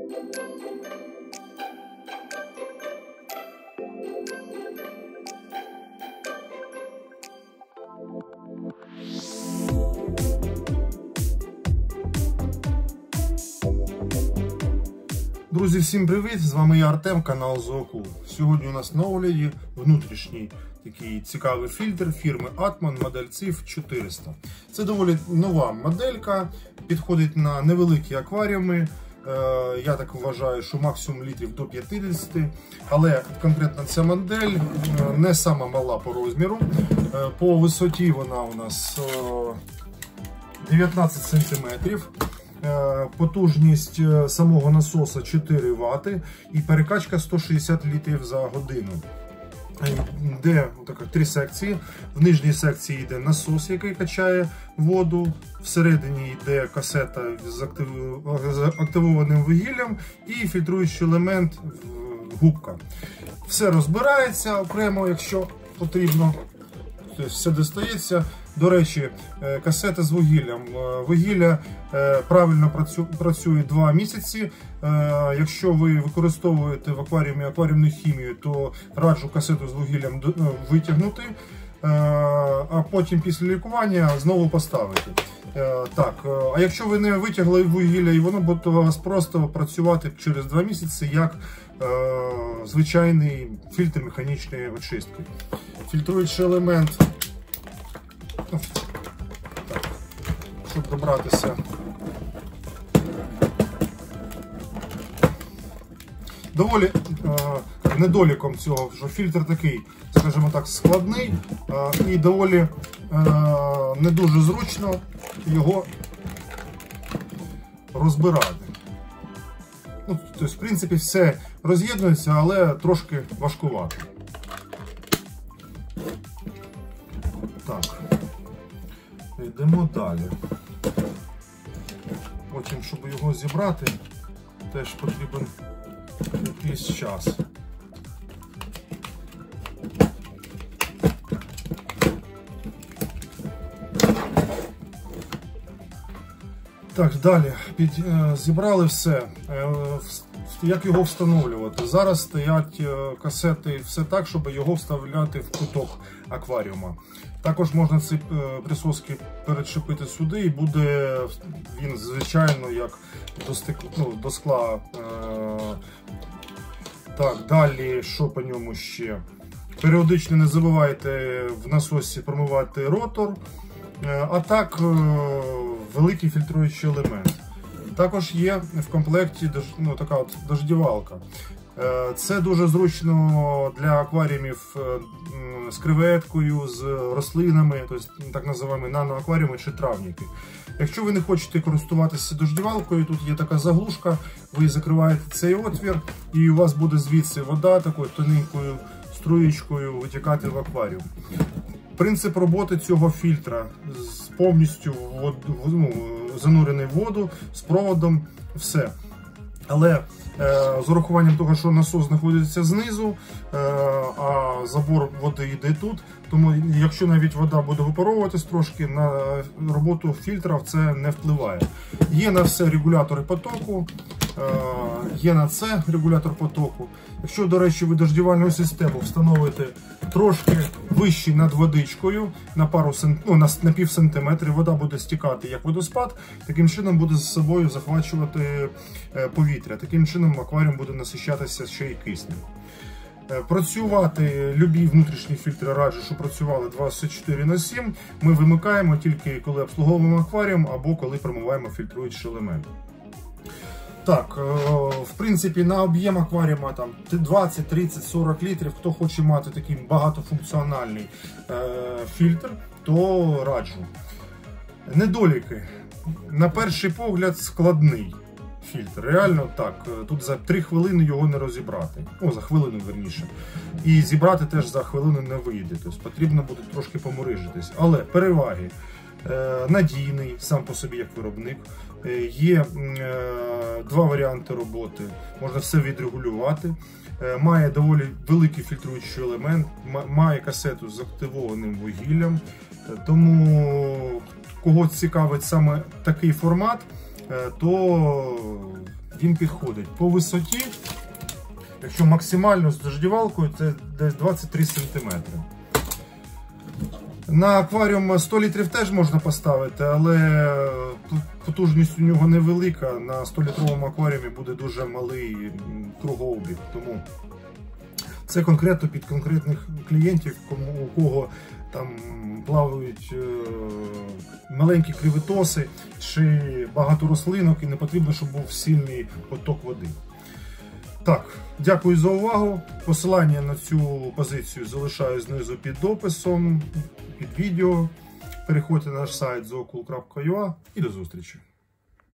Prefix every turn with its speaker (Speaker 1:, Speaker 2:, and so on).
Speaker 1: Друзі, всім привіт! З вами я Артем, канал Зооклуб. Сьогодні у нас на огляді внутрішній такий цікавий фільтр фірми Atman, модель CIF 400. Це доволі нова моделька, підходить на невеликі акваріуми. Я так вважаю, що максимум літрів до 50, але конкретно ця модель не сама мала по розміру. По висоті вона у нас 19 см. Потужність самого насоса 4 Вт і перекачка 160 літрів за годину. Йде три секції. В нижній секції йде насос, який качає воду, всередині йде касета з активованим вугіллям і фільтруючий елемент губка. Все розбирається окремо, якщо потрібно. Тобто все достається. До речі, касета з вугіллям. Вугілля правильно працює 2 місяці. Якщо ви використовуєте в акваріумі акваріумну хімію, то раджу касету з вугіллям витягнути, а потім після лікування знову поставити. Так, а якщо ви не витягли вугілля, і воно буде у вас просто працювати через 2 місяці, як звичайний фільтр механічної очистки. Фільтруючий елемент. Так, щоб добратися. Доволі недоліком цього, що фільтр такий, скажімо так, складний і доволі не дуже зручно його розбирати. Ну, тобто, в принципі, все роз'єднується, але трошки важкувато. Так, йдемо далі. Потім, щоб його зібрати, теж потрібен якийсь час. Так, далі зібрали все. Як його встановлювати? Зараз стоять касети все так, щоб його вставляти в куток акваріума. Також можна ці присоски перечепити сюди, і буде він, звичайно, як до скла. Так, далі, що по ньому ще? Періодично не забувайте в насосі промивати ротор, а так великий фільтруючий елемент. Також є в комплекті така от дождівалка. Це дуже зручно для акваріумів з креветкою, з рослинами, тобто так називаємо наноакваріуми чи травники. Якщо ви не хочете користуватися дождівалкою, тут є така заглушка, ви закриваєте цей отвір і у вас буде звідси вода такою тоненькою струєчкою витікати в акваріум. Принцип роботи цього фільтра повністю занурений в воду, з проводом, все. Але з урахуванням того, що насос знаходиться знизу, а забор води йде тут, тому якщо навіть вода буде випаровуватись трошки, на роботу фільтра це не впливає. Є на все регулятори потоку, є на це регулятор потоку. Якщо, до речі, ви дождівальну систему встановите трошки вище над водичкою, на пів сантиметра, вода буде стікати як водоспад, таким чином буде з собою захвачувати повітря. Таким чином акваріум буде насичатися ще й киснем. Працювати любі внутрішні фільтри раджу, що працювали 24/7. Ми вимикаємо тільки коли обслуговуємо акваріум або коли промиваємо фільтруючий елемент. Так, в принципі, на об'єм акваріума 20, 30, 40 літрів, хто хоче мати такий багатофункціональний фільтр, то раджу. Недоліки. На перший погляд складний фільтр. Реально так, тут за 3 хвилини його не розібрати. За хвилину верніше. І зібрати теж за хвилину не вийде. Тобто потрібно буде трошки поморижитись. Але переваги. Надійний сам по собі як виробник. Є 2 варіанти роботи. Можна все відрегулювати. Має доволі великий фільтруючий елемент. Має касету з активованим вугіллям. Тому кого цікавить саме такий формат, то він підходить. По висоті, якщо максимально з дождівалкою, це десь 23 см. На акваріум 100 літрів теж можна поставити, але потужність у нього невелика. На 100-літровому акваріумі буде дуже малий кругообіг. Тому це конкретно під конкретних клієнтів, у кого там плавають маленькі кривитоси чи багато рослинок і не потрібно, щоб був сильний поток води. Так, дякую за увагу. Посилання на цю позицію залишаю знизу під описом, під відео. Переходьте на наш сайт zoocool.ua і до зустрічі!